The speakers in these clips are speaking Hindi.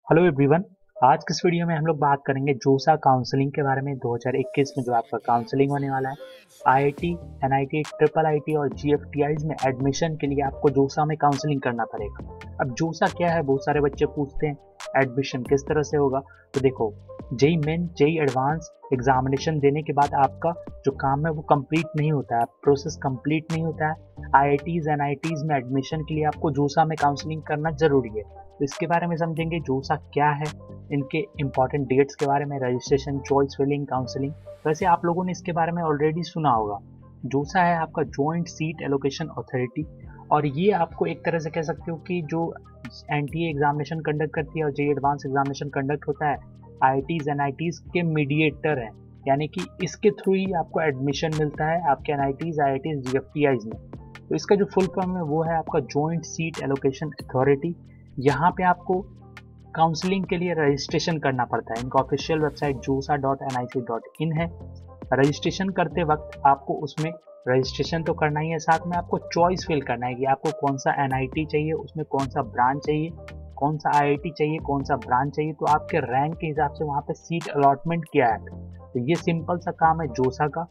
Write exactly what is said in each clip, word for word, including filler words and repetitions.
Hello everyone. आज की इस वीडियो में हम लोग बात करेंगे जोसा काउंसलिंग के बारे में। दो हज़ार इक्कीस में जो आपका काउंसलिंग होने वाला है, आईआईटी, एनआईटी, ट्रिपल आईटी और जीएफटीआईज में एडमिशन के लिए आपको जोसा में काउंसलिंग करना पड़ेगा। अब जोसा क्या है, बहुत सारे बच्चे पूछते हैं एडमिशन किस तरह से होगा। तो देखो, JEE Main JEE advance examination देने के बाद आपका जो काम है वो कंप्लीट नहीं होता है, प्रोसेस कंप्लीट नहीं होता है। आईआईटीज एनआईटीज में एडमिशन के लिए आपको जोसा में काउंसलिंग करना जरूरी है। तो इसके बारे में समझेंगे जोसा क्या है, इनके इम्पॉर्टेंट डेट्स के बारे में, रजिस्ट्रेशन, चॉइस फिलिंग, काउंसलिंग। वैसे आप लोगों ने इसके बारे में ऑलरेडी सुना होगा। जोसा है आपका जॉइंट सीट एलोकेशन अथॉरिटी, और ये आपको एक तरह से कह सकते हो कि जो एनटीए एग्जामिनेशन कंडक्ट करती है और जे एडवांस एग्जामिनेशन कंडक्ट होता है, आईआईटीज एनआईटीज के मीडिएटर है। यानी कि इसके थ्रू ही आपको एडमिशन मिलता है आपके एनआईटीज आईआईटीज जीएफटीआईज में। तो इसका जो फुल फॉर्म है वो है आपका जॉइंट सीट एलोकेशन अथॉरिटी। यहाँ पे आपको काउंसलिंग के लिए रजिस्ट्रेशन करना पड़ता है। इनका official website JoSAA dot N I C dot in है। रजिस्ट्रेशन करते वक्त आपको उसमें रजिस्ट्रेशन तो करना ही है, साथ में आपको चॉइस फिल करना है कि आपको कौन सा एनआईटी चाहिए, उसमें कौन सा ब्रांच चाहिए, कौन सा आईआईटी चाहिए, कौन सा ब्रांच चाहिए। तो आपके रैंक के हिसाब से वहाँ पे सीट अलॉटमेंट किया है। तो ये सिंपल सा काम है जोसा का।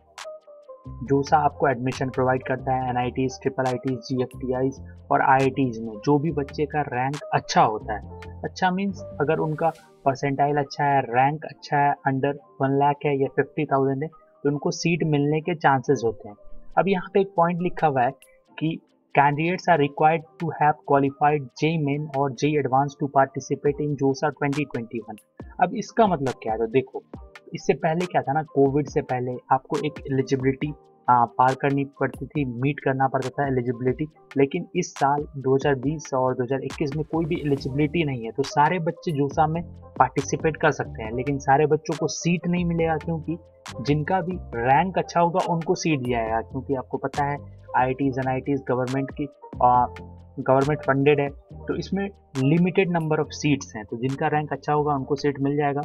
जोसा आपको एडमिशन प्रोवाइड करता है एनआईटीज, ट्रिपल आईटीज, जीएफटीआईज और आईआईटीज में जो भी बच्चे का रैंक अच्छा होता है। अच्छा मीन्स अगर उनका परसेंटाइल अच्छा है, रैंक अच्छा है, अंडर वन लाख है या फिफ्टी थाउजेंड है, तो उनको सीट मिलने के चांसेस होते हैं। अब यहाँ पे एक पॉइंट लिखा हुआ है कि candidates are required to have qualified JEE Main और JEE advance to participate in JoSAA twenty twenty one. अब इसका मतलब क्या है, तो देखो, इससे पहले क्या था ना, कोविड से पहले आपको एक एलिजिबिलिटी पार करनी पड़ती थी, मीट करना पड़ता था एलिजिबिलिटी। लेकिन इस साल दो हज़ार बीस और दो हज़ार इक्कीस में कोई भी एलिजिबिलिटी नहीं है, तो सारे बच्चे जोसा में पार्टिसिपेट कर सकते हैं, लेकिन सारे बच्चों को सीट नहीं मिलेगा, क्योंकि जिनका भी रैंक अच्छा होगा उनको सीट दिया जाएगा। क्योंकि आपको पता है आईआईटीज एनआईटीज गवर्नमेंट की गवर्नमेंट फंडेड है, तो इसमें लिमिटेड नंबर ऑफ सीट्स हैं, तो जिनका रैंक अच्छा होगा उनको सीट मिल जाएगा।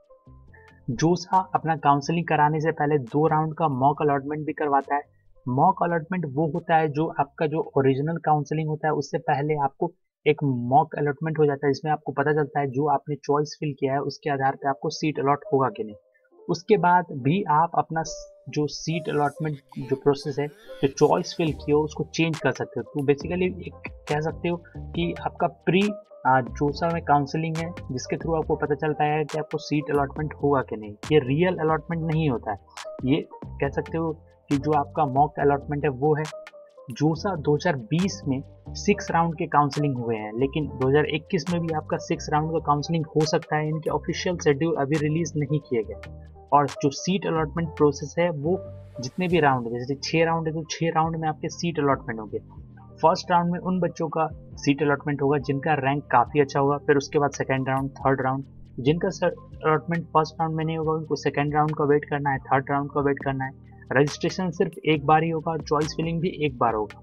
जोसा अपना काउंसलिंग कराने से पहले दो राउंड का मॉक अलॉटमेंट भी करवाता है। मॉक अलॉटमेंट वो होता है जो आपका जो ओरिजिनल काउंसलिंग होता है उससे पहले आपको एक मॉक अलॉटमेंट हो जाता है, जिसमें आपको पता चलता है जो आपने चॉइस फिल किया है उसके आधार पे आपको सीट अलॉट होगा कि नहीं। उसके बाद भी आप अपना जो सीट अलॉटमेंट जो प्रोसेस है, जो चॉइस फिल किया हो उसको चेंज कर सकते हो। तो बेसिकली एक कह सकते हो कि आपका प्री जोसा में काउंसलिंग है, जिसके थ्रू आपको पता चलता है कि आपको सीट अलॉटमेंट होगा कि नहीं। ये रियल अलॉटमेंट नहीं होता है, ये कह सकते हो कि जो आपका मॉक अलॉटमेंट है वो है। जोसा दो हज़ार बीस में सिक्स राउंड के काउंसलिंग हुए हैं, लेकिन दो हज़ार इक्कीस में भी आपका सिक्स राउंड का काउंसलिंग हो सकता है। इनके ऑफिशियल शेड्यूल अभी रिलीज नहीं किए गए। और जो सीट अलॉटमेंट प्रोसेस है वो जितने भी राउंड है, जैसे छः राउंड है तो छः राउंड में आपके सीट अलॉटमेंट होंगे। फर्स्ट राउंड में उन बच्चों का सीट अलॉटमेंट होगा जिनका रैंक काफ़ी अच्छा होगा, फिर उसके बाद सेकेंड राउंड, थर्ड राउंड। जिनका अलॉटमेंट फर्स्ट राउंड में नहीं होगा उनको सेकेंड राउंड का वेट करना है, थर्ड राउंड का वेट करना है। रजिस्ट्रेशन सिर्फ एक बार ही होगा और चॉइस फिलिंग भी एक बार होगा।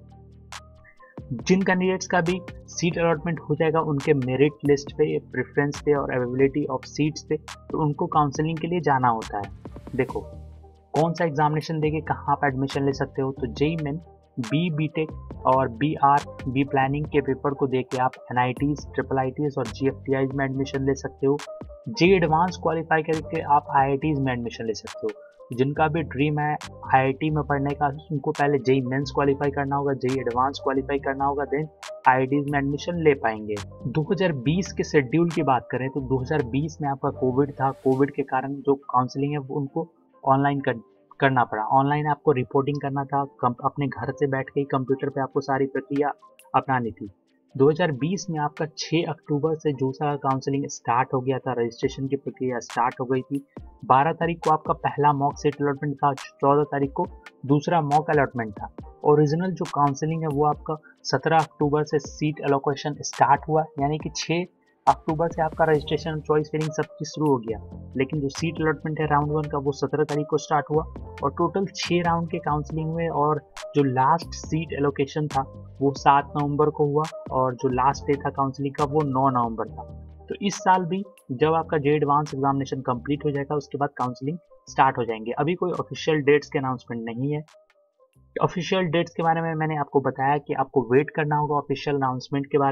जिन कैंडिडेट्स का भी सीट अलॉटमेंट हो जाएगा उनके मेरिट लिस्ट पे, प्रेफरेंस पे और अवेलेबिलिटी ऑफ सीट्स पे, तो उनको काउंसलिंग के लिए जाना होता है। देखो, कौन सा एग्जामिनेशन देके कहाँ पर एडमिशन ले सकते हो, तो JEE Main, B B tech और बी आर बी प्लानिंग के पेपर को देके आप एनआईटीज, ट्रिपल आईटीज और जीएफटीआईज में एडमिशन ले सकते हो। जे एडवांस क्वालिफाई करके आप आईआईटीज में एडमिशन ले सकते हो। जिनका भी ड्रीम है आईआईटी में पढ़ने का, उनको पहले जेई मेंस क्वालिफाई करना होगा, जेई एडवांस क्वालिफाई करना होगा, देन आईआईटीज में एडमिशन ले पाएंगे। दो हज़ार बीस के शेड्यूल की बात करें तो दो हज़ार बीस में आपका कोविड था, कोविड के कारण जो काउंसलिंग है वो उनको ऑनलाइन कर करना पड़ा। ऑनलाइन आपको रिपोर्टिंग करना था, अपने घर से बैठ के ही कंप्यूटर पे आपको सारी प्रक्रिया अपनानी थी। दो हज़ार बीस में आपका छह अक्टूबर से जोसा का काउंसलिंग स्टार्ट हो गया था, रजिस्ट्रेशन की प्रक्रिया स्टार्ट हो गई थी। बारह तारीख को आपका पहला मॉक सीट अलॉटमेंट था, चौदह तारीख को दूसरा मॉक अलॉटमेंट था। ओरिजिनल जो काउंसलिंग है वो आपका सत्रह अक्टूबर से सीट एलोकेशन स्टार्ट हुआ, यानी कि छह अक्टूबर से आपका रजिस्ट्रेशन, चॉइस फिलिंग सब चीज शुरू हो गया। लेकिन जो सीट अलॉटमेंट है राउंड वन का वो सत्रह तारीख को स्टार्ट हुआ, और टोटल छः राउंड के काउंसलिंग हुए, और जो लास्ट सीट एलोकेशन था वो सात नवंबर को हुआ, और जो लास्ट डे था काउंसलिंग का वो नौ नवंबर था। तो इस साल भी जब आपका जे एडवांस एग्जामिनेशन कंप्लीट हो जाएगा उसके बाद काउंसलिंग स्टार्ट हो जाएंगे। अभी कोई ऑफिशियल डेट्स के अनाउंसमेंट नहीं है। ऑफिशियल डेट्स के बारे में मैंने आपको बताया कि आपको वेट करना होगा ऑफिशियल अनाउंसमेंट के बारे में।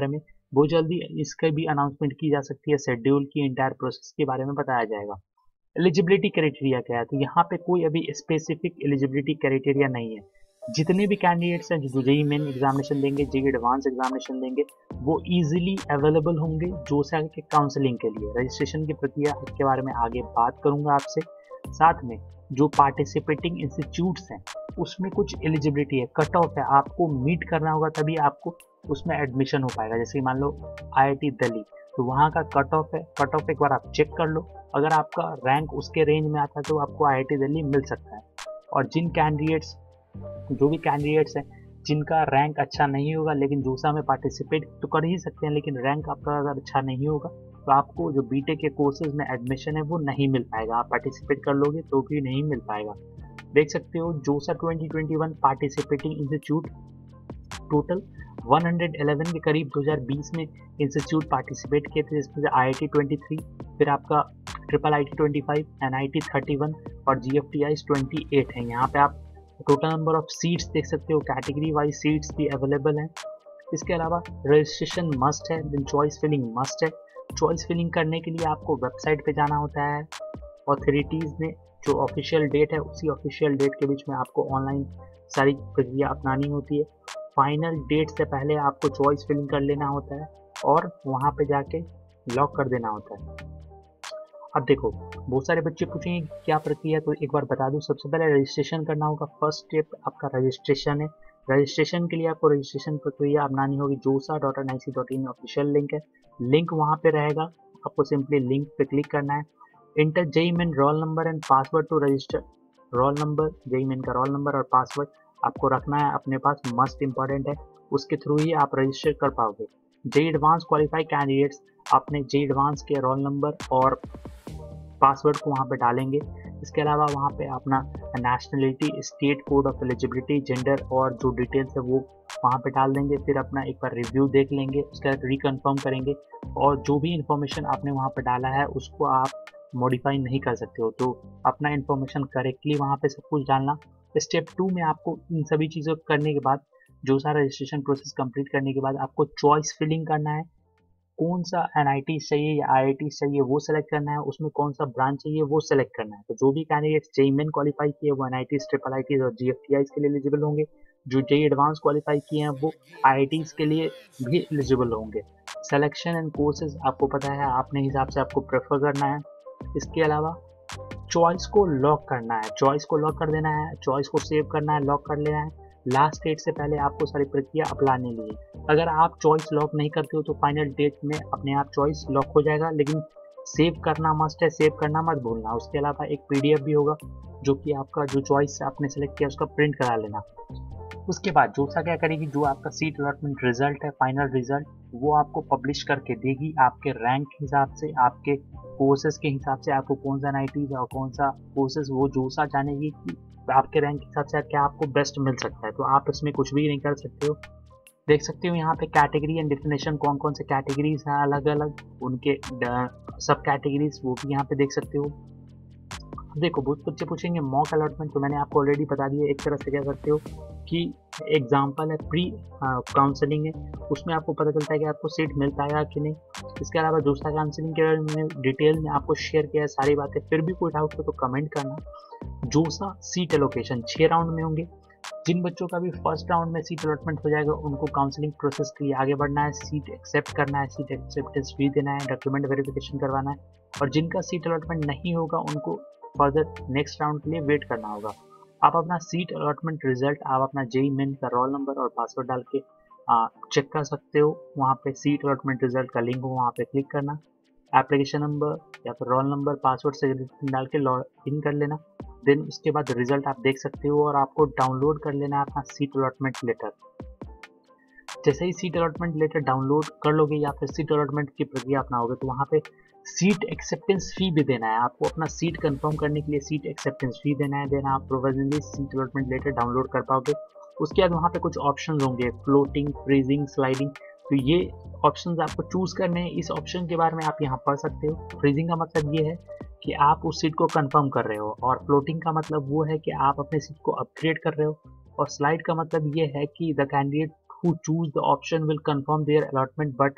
वो जल्दी इसका भी अनाउंसमेंट की जा सकती है। शेड्यूल की इंटायर प्रोसेस के बारे में बताया जाएगा। एलिजिबिलिटी क्राइटेरिया क्या है, तो यहाँ पे कोई अभी स्पेसिफिक एलिजिबिलिटी क्राइटेरिया नहीं है। जितने भी कैंडिडेट्स हैं जो जेई मेन एग्जामिनेशन देंगे, जेई एडवांस एग्जामिनेशन देंगे, वो इजीली अवेलेबल होंगे जोसा के काउंसलिंग के लिए। रजिस्ट्रेशन की प्रक्रिया के बारे में आगे बात करूंगा आपसे। साथ में जो पार्टिसिपेटिंग इंस्टीट्यूट्स हैं उसमें कुछ एलिजिबिलिटी है, कट ऑफ है, आपको मीट करना होगा तभी आपको उसमें एडमिशन हो पाएगा। जैसे मान लो आईआईटी दिल्ली, तो वहाँ का कट ऑफ है, कट ऑफ एक बार आप चेक कर लो, अगर आपका रैंक उसके रेंज में आता है तो आपको आईआईटी दिल्ली मिल सकता है। और जिन कैंडिडेट्स जो भी कैंडिडेट्स हैं जिनका रैंक अच्छा नहीं होगा लेकिन जोसा में पार्टिसिपेट तो कर ही सकते हैं, लेकिन रैंक आपका अगर अच्छा नहीं होगा तो आपको जो बीटेक के कोर्सेज में एडमिशन है वो नहीं मिल पाएगा। आप पार्टिसिपेट कर लोगे तो भी नहीं मिल पाएगा। देख सकते हो JoSAA twenty twenty one participating institute total एक सौ ग्यारह के करीब दो हज़ार बीस में इंस्टीट्यूट पार्टिसिपेट किए थे, जिसमें से आईआईटी तेईस, फिर आपका ट्रिपल आईटी पच्चीस, एनआईटी इकतीस और जीएफटीआईज अट्ठाईस है। यहाँ पे आप टोटल नंबर ऑफ सीट्स देख सकते हो, कैटेगरी वाइज सीट्स भी अवेलेबल हैं। इसके अलावा रजिस्ट्रेशन मस्ट है, देन चॉइस फिलिंग मस्ट है। चॉइस फिलिंग करने के लिए आपको वेबसाइट पे जाना होता है। ऑथोरिटीज़ ने जो ऑफिशियल डेट है उसी ऑफिशियल डेट के बीच में आपको ऑनलाइन सारी प्रक्रिया अपनानी होती है। फाइनल डेट से पहले आपको चॉइस फिलिंग कर लेना होता है और वहाँ पे जाके लॉक कर देना होता है। अब देखो बहुत सारे बच्चे पूछेंगे क्या प्रक्रिया, तो एक बार बता दूं। सबसे पहले रजिस्ट्रेशन करना होगा। फर्स्ट स्टेप आपका रजिस्ट्रेशन है। रजिस्ट्रेशन के लिए आपको रजिस्ट्रेशन प्रक्रिया अपनानी होगी। JoSAA dot N I C dot in official link है, लिंक वहाँ पे रहेगा, आपको सिंपली लिंक पे क्लिक करना है। Enter JEE Main roll number and password to register. Roll number, JEE Main का रोल नंबर और पासवर्ड आपको रखना है अपने पास, मस्ट इंपॉर्टेंट है, उसके थ्रू ही आप रजिस्टर कर पाओगे। जेई एडवांस क्वालिफाई कैंडिडेट्स अपने जेई एडवांस के रोल नंबर और पासवर्ड को वहाँ पे डालेंगे। इसके अलावा वहाँ पे अपना nationality, state code of eligibility, gender और जो डिटेल्स है वो वहाँ पे डाल देंगे। फिर अपना एक बार रिव्यू देख लेंगे, उसके बाद रिकन्फर्म करेंगे और जो भी इंफॉर्मेशन आपने वहाँ पे डाला है उसको आप मॉडिफाई नहीं कर सकते हो, तो अपना इंफॉर्मेशन करेक्टली वहाँ पे सब कुछ डालना। स्टेप टू में आपको इन सभी चीज़ों को करने के बाद, जो सारा रजिस्ट्रेशन प्रोसेस कंप्लीट करने के बाद आपको चॉइस फिलिंग करना है। कौन सा एनआईटी चाहिए या आईआईटी चाहिए वो सेलेक्ट करना है, उसमें कौन सा ब्रांच चाहिए वो सेलेक्ट करना है। तो जो भी कैंडिडेट जेई मेन क्वालिफाई किए वो एनआईटी, ट्रिपल आईटी और जीएफटीआईज के लिए एलिजिबल होंगे। जो जेई एडवांस क्वालिफाई किए हैं वो आईआईटीज के लिए भी एलिजिबल होंगे। सिलेक्शन एंड कोर्सेज आपको पता है, अपने हिसाब से आपको प्रेफर करना है। इसके अलावा चॉइस को लॉक करना है, चॉइस को लॉक कर देना है, चॉइस को सेव करना है, लॉक कर लेना है। लास्ट डेट से पहले आपको सारी प्रक्रिया अपनानी ली है। अगर आप चॉइस लॉक नहीं करते हो तो फाइनल डेट में अपने आप चॉइस लॉक हो जाएगा, लेकिन सेव करना मस्ट है, सेव करना मत भूलना। उसके अलावा एक पीडीएफ भी होगा जो कि आपका जो चॉइस आपने सेलेक्ट किया उसका प्रिंट करा लेना। उसके बाद जोसा क्या करेगी, जो आपका सीट अलॉटमेंट रिजल्ट है, फाइनल रिजल्ट, वो आपको पब्लिश करके देगी आपके रैंक के हिसाब से, आपके कोर्सेज के हिसाब से, आपको कौन सा एनआईटी और कौन सा कोर्सेज, वो जोसा जानेगी कि आपके रैंक के हिसाब से क्या आपको बेस्ट मिल सकता है। तो आप इसमें कुछ भी नहीं कर सकते हो। देख सकते हो यहाँ पे कैटेगरी एंड डेफिनेशन, कौन कौन से कैटेगरीज हैं अलग अलग, उनके सब कैटेगरीज वो भी यहाँ पे देख सकते हो। देखो बहुत बच्चे पूछेंगे मॉक अलॉटमेंट, तो मैंने आपको ऑलरेडी बता दिया एक तरह से क्या करते हो कि एग्जाम्पल है, प्री काउंसलिंग है, उसमें आपको पता चलता है कि आपको सीट मिल पाएगा कि नहीं। इसके अलावा दूसरा काउंसलिंग के बारे में डिटेल में आपको शेयर किया है सारी बातें। फिर भी कोई डाउट हो तो कमेंट करना। जोसा सीट एलोकेशन छः राउंड में होंगे। जिन बच्चों का भी फर्स्ट राउंड में सीट अलॉटमेंट हो जाएगा उनको काउंसलिंग प्रोसेस के लिए आगे बढ़ना है, सीट एक्सेप्ट करना है, सीट एक्सेप्टेंस फी देना है, डॉक्यूमेंट वेरिफिकेशन करवाना है। और जिनका सीट अलॉटमेंट नहीं होगा उनको फर्दर नेक्स्ट राउंड के लिए वेट करना होगा। आप अपना सीट अलॉटमेंट रिजल्ट आप अपना जेई मेन का रोल नंबर और पासवर्ड डाल के चेक कर सकते हो। वहाँ पे सीट अलॉटमेंट रिजल्ट का लिंक हो, वहाँ पे क्लिक करना, एप्लीकेशन नंबर या फिर रोल नंबर पासवर्ड से डाल के लॉग इन कर लेना। देन उसके बाद रिजल्ट आप देख सकते हो और आपको डाउनलोड कर लेना है अपना सीट अलॉटमेंट लेटर। जैसे ही सीट अलॉटमेंट लेटर डाउनलोड कर लोगे या फिर सीट अलॉटमेंट की प्रक्रिया अपनाओगे तो वहाँ पे सीट एक्सेप्टेंस फी भी देना है। आपको अपना सीट कंफर्म करने के लिए सीट एक्सेप्टेंस फी देना है, देना आप provisionally seat allotment letter download कर पाओगे। उसके बाद वहाँ पे कुछ ऑप्शन होंगे, फ्लोटिंग, फ्रीजिंग, स्लाइडिंग, तो ये ऑप्शंस आपको चूज करने हैं। इस ऑप्शन के बारे में आप यहाँ पढ़ सकते हो। फ्रीजिंग का मतलब ये है कि आप उस सीट को कंफर्म कर रहे हो, और फ्लोटिंग का मतलब वो है कि आप अपने सीट को अपग्रेड कर रहे हो, और स्लाइड का मतलब ये है कि the candidate who choose the option will confirm their allotment but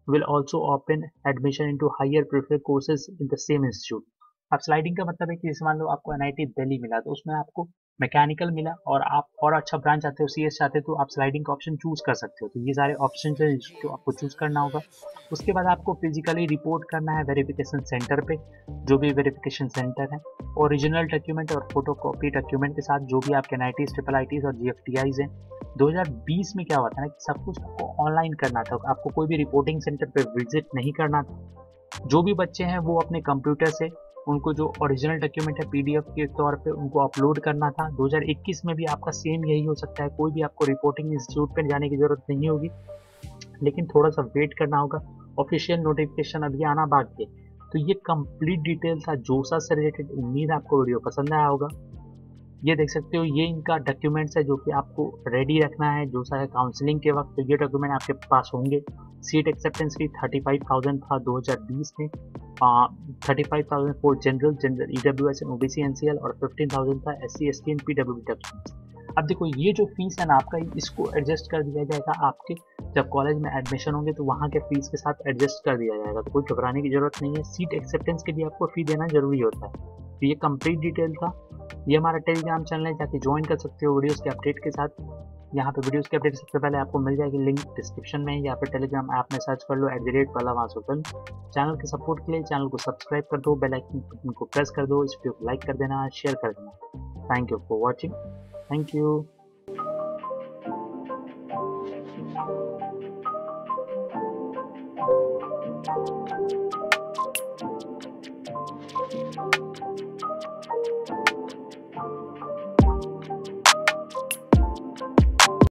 will also open admission into higher preferred courses in the same institute. अब स्लाइडिंग का मतलब है कि जैसे मान लो आपको एनआईटी दिल्ली मिला तो उसमें आपको मैकेनिकल मिला और आप और अच्छा ब्रांच चाहते हो, सीएस चाहते हो, तो आप स्लाइडिंग का ऑप्शन चूज कर सकते हो। तो ये सारे ऑप्शन है जिसको आपको चूज करना होगा। उसके बाद आपको फिजिकली रिपोर्ट करना है वेरिफिकेशन सेंटर पे, जो भी वेरिफिकेशन सेंटर है, ओरिजिनल डॉक्यूमेंट और फोटोकॉपी डॉक्यूमेंट के साथ जो भी आपके एनआईटीज, ट्रिपल आईटीज और जीएफटीआईज हैं। दो हज़ार बीस में क्या हुआ था ना कि सब कुछ आपको ऑनलाइन करना था, आपको कोई भी रिपोर्टिंग सेंटर पे विजिट नहीं करना था। जो भी बच्चे हैं वो अपने कंप्यूटर से उनको जो ओरिजिनल डॉक्यूमेंट है पीडीएफ के तौर पे उनको अपलोड करना था। दो हज़ार इक्कीस में भी आपका सेम यही हो सकता है, कोई भी आपको रिपोर्टिंग इंस्टीट्यूट पे जाने की जरूरत नहीं होगी, लेकिन थोड़ा सा वेट करना होगा। ऑफिशियल नोटिफिकेशन अभी आना बाकी है। तो ये कंप्लीट डिटेल था जोसा से रिलेटेड। उम्मीद है आपको वीडियो पसंद आया होगा। ये देख सकते हो ये इनका डॉक्यूमेंट्स है जो कि आपको रेडी रखना है जोसा है काउंसलिंग के वक्त। तो ये डॉक्यूमेंट आपके पास होंगे। Seat acceptance fee thirty five thousand था दो हज़ार बीस में, thirty five thousand for general general EWS and OBC NCL और फिफ्टीन थाउजेंड था SC ST and PWD documents. अब देखो ये जो फीस है ना आपका, इसको एडजस्ट कर दिया जाएगा आपके जब कॉलेज में एडमिशन होंगे तो वहाँ के फीस के साथ एडजस्ट कर दिया जाएगा। तो कोई घबराने की जरूरत नहीं है। सीट एक्सेप्टेंस के लिए आपको फी देना जरूरी होता है। तो ये कंप्लीट डिटेल था। ये हमारा टेलीग्राम चैनल है, जाके ज्वाइन कर सकते हो वीडियोस के अपडेट के साथ। यहाँ पे वीडियोस के अपडेट सबसे पहले आपको मिल जाएगी, लिंक डिस्क्रिप्शन में, या फिर टेलीग्राम ऐप में सर्च कर लो एट द रेट पहला मासूकन। चैनल के सपोर्ट के लिए चैनल को सब्सक्राइब कर दो, बेल आइकन बटन को प्रेस कर दो, इस वीडियो को लाइक कर देना, शेयर कर देना। Thank you for watching. Thank you.